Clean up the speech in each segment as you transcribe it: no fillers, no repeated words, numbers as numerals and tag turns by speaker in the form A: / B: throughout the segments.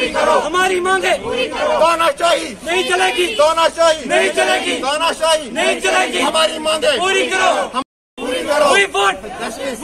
A: पूरी करो, हमारी मांगे पूरी करो, तानाशाही नहीं चलेगी, तानाशाही नहीं चलेगी, तानाशाही नहीं चलेगी, हमारी मांगे पूरी करो, पूरी करो, we want justice,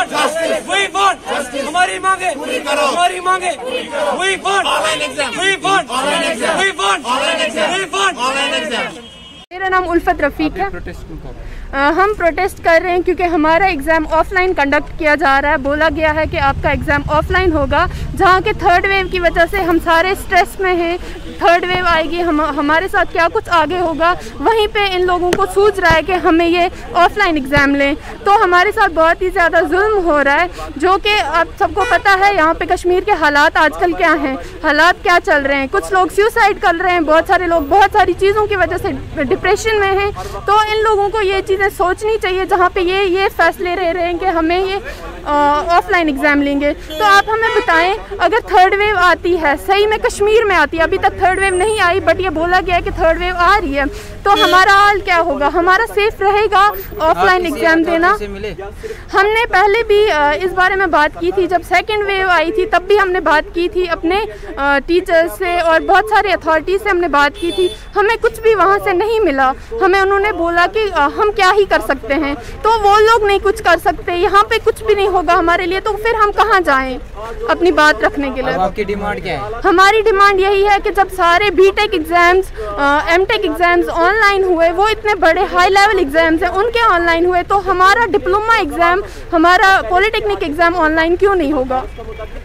A: हमारी मांगे पूरी करो, हमारी मांगे we want online exam, we want online exam, we want online exam, we want online exam.
B: मेरा नाम उल्फत रफीक है। हम प्रोटेस्ट कर रहे हैं क्योंकि हमारा एग्ज़ाम ऑफलाइन कंडक्ट किया जा रहा है। बोला गया है कि आपका एग्ज़ाम ऑफलाइन होगा, जहां के थर्ड वेव की वजह से हम सारे स्ट्रेस में हैं। थर्ड वेव आएगी, हमारे साथ क्या कुछ आगे होगा, वहीं पे इन लोगों को सूझ रहा है कि हमें ये ऑफलाइन एग्ज़ाम लें। तो हमारे साथ बहुत ही ज़्यादा जुल्म हो रहा है, जो कि आप सबको पता है यहाँ पे कश्मीर के हालात आजकल क्या हैं, हालात क्या चल रहे हैं। कुछ लोग सुसाइड कर रहे हैं, बहुत सारे लोग बहुत सारी चीज़ों की वजह से डिप्रेशन में हैं। तो इन लोगों को ये चीज़ें सोचनी चाहिए, जहाँ पे ये फैसले रह रहे हैं कि हमें ये ऑफलाइन एग्ज़ाम लेंगे। तो आप हमें बताएं, अगर थर्ड वेव आती है, सही में कश्मीर में आती है, अभी तक थर्ड वेव नहीं आई, बट ये बोला गया है कि थर्ड वेव आ रही है, तो हमारा हाल क्या होगा? हमारा सेफ रहेगा ऑफलाइन एग्ज़ाम देना? हमने पहले भी इस बारे में बात की थी, जब सेकेंड वेव आई थी तब भी हमने बात की थी, अपने टीचर्स से और बहुत सारे अथॉरिटी से हमने बात की थी। हमें कुछ भी वहाँ से नहीं मिला। हमें उन्होंने बोला कि हम क्या ही कर सकते हैं, तो वो लोग नहीं कुछ कर सकते, यहाँ पे कुछ भी नहीं होगा हमारे लिए, तो फिर हम कहाँ जाएं अपनी बात रखने के लिए?
C: आपकी डिमांड क्या है?
B: हमारी डिमांड यही है कि जब सारे BTech exams, MTech exams online हुए, वो इतने बड़े हाई लेवल एग्जाम्स हैं, उनके ऑनलाइन हुए, तो हमारा डिप्लोमा एग्जाम, हमारा पॉलिटेक्निक एग्जाम ऑनलाइन क्यों नहीं होगा?